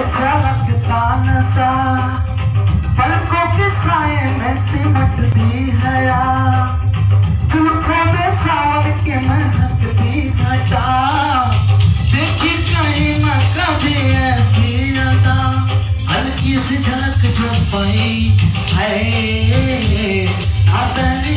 झलकता नशा पलकों के साए में सिमटती है यार, जुल्फों में सावर के महकती घटा, देखी कहीं न कभी ऐसी अदा, हल्की सी झलक जो पाई है नाज़नीं